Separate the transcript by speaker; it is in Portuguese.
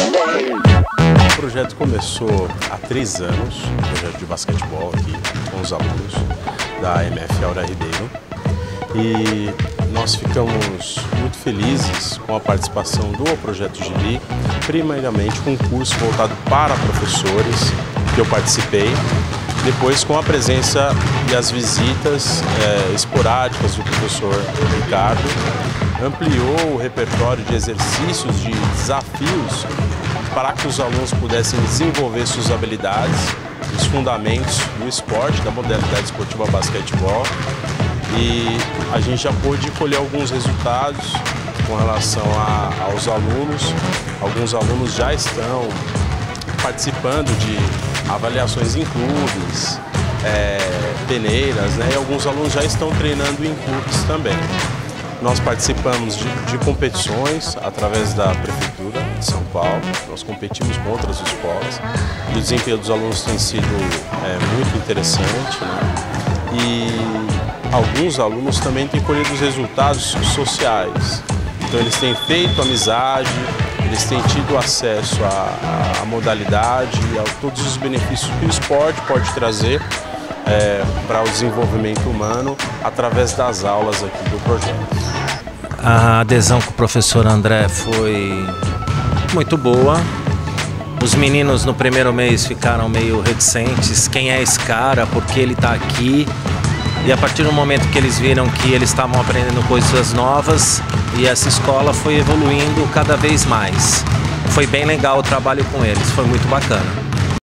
Speaker 1: O projeto começou há 3 anos, um projeto de basquetebol aqui com os alunos da MF Aura Ribeiro. E nós ficamos muito felizes com a participação do Projeto Gibi, primeiramente com um curso voltado para professores, que eu participei, depois com a presença e as visitas esporádicas do professor Ricardo, ampliou o repertório de exercícios, de desafios, para que os alunos pudessem desenvolver suas habilidades, os fundamentos do esporte, da modalidade esportiva basquetebol. E a gente já pôde colher alguns resultados com relação aos alunos. Alguns alunos já estão participando de avaliações em clubes, peneiras, né? E alguns alunos já estão treinando em clubes também. Nós participamos de competições através da Prefeitura de São Paulo. Nós competimos com outras escolas e o desempenho dos alunos tem sido muito interessante, né? E alguns alunos também têm colhido os resultados sociais. Então eles têm feito amizade, eles têm tido acesso à modalidade, a todos os benefícios que o esporte pode trazer para o desenvolvimento humano através das aulas aqui do projeto.
Speaker 2: A adesão com o professor André foi muito boa. Os meninos no primeiro mês ficaram meio reticentes. Quem é esse cara? Por que ele está aqui? E a partir do momento que eles viram que eles estavam aprendendo coisas novas e essa escola foi evoluindo cada vez mais. Foi bem legal o trabalho com eles, foi muito bacana.